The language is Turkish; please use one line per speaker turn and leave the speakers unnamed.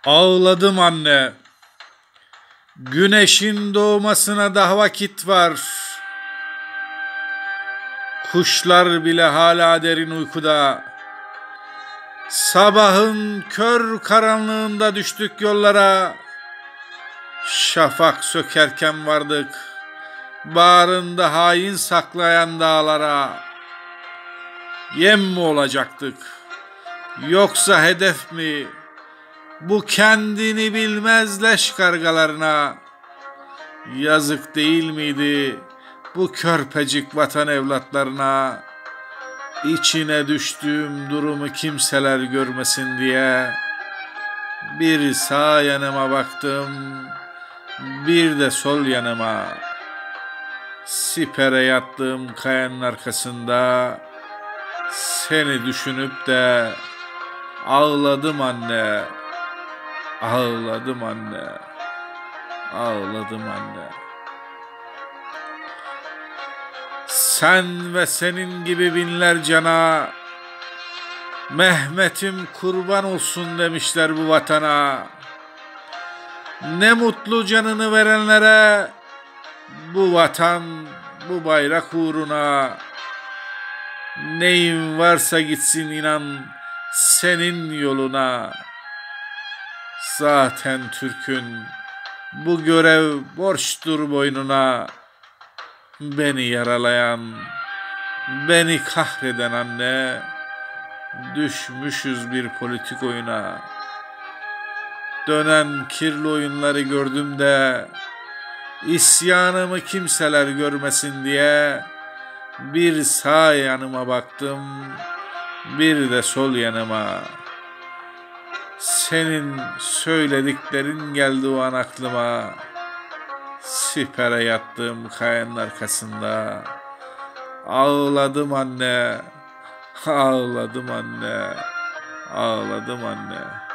Ağladım anne. Güneşin doğmasına daha vakit var. Kuşlar bile hala derin uykuda. Sabahın kör karanlığında düştük yollara. Şafak sökerken vardık bağrında hain saklayan dağlara. Yem mi olacaktık, yoksa hedef mi bu kendini bilmez leş kargalarına? Yazık değil miydi bu körpecik vatan evlatlarına? İçine düştüğüm durumu kimseler görmesin diye bir sağ yanıma baktım, bir de sol yanıma. Sipere yattığım kayanın arkasında seni düşünüp de ağladım anne, ağladım anne, ağladım anne. Sen ve senin gibi binler cana, Mehmet'im kurban olsun demişler bu vatana. Ne mutlu canını verenlere, bu vatan, bu bayrak uğruna. Neyin varsa gitsin inan senin yoluna. Zaten Türk'ün bu görev borçtur boynuna. Beni yaralayan, beni kahreden anne, düşmüşüz bir politik oyuna. Dönen kirli oyunları gördüm de isyanımı kimseler görmesin diye bir sağ yanıma baktım, bir de sol yanıma. Senin söylediklerin geldi o an aklıma. Sipere yattığım kayanın arkasında ağladım anne, ağladım anne, ağladım anne.